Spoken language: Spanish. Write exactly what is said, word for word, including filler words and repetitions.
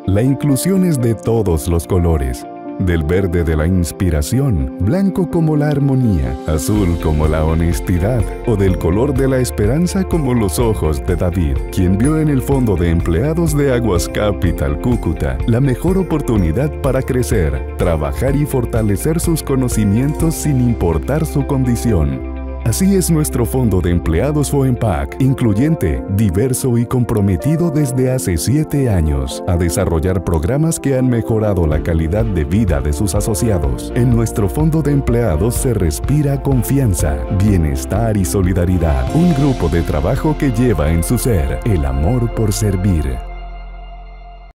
La inclusión es de todos los colores. Del verde de la inspiración, blanco como la armonía, azul como la honestidad, o del color de la esperanza como los ojos de David, quien vio en el Fondo de Empleados de Aguas Capital Cúcuta la mejor oportunidad para crecer, trabajar y fortalecer sus conocimientos sin importar su condición. Así es nuestro Fondo de Empleados FOEMPAC, incluyente, diverso y comprometido desde hace siete años a desarrollar programas que han mejorado la calidad de vida de sus asociados. En nuestro Fondo de Empleados se respira confianza, bienestar y solidaridad. Un grupo de trabajo que lleva en su ser el amor por servir.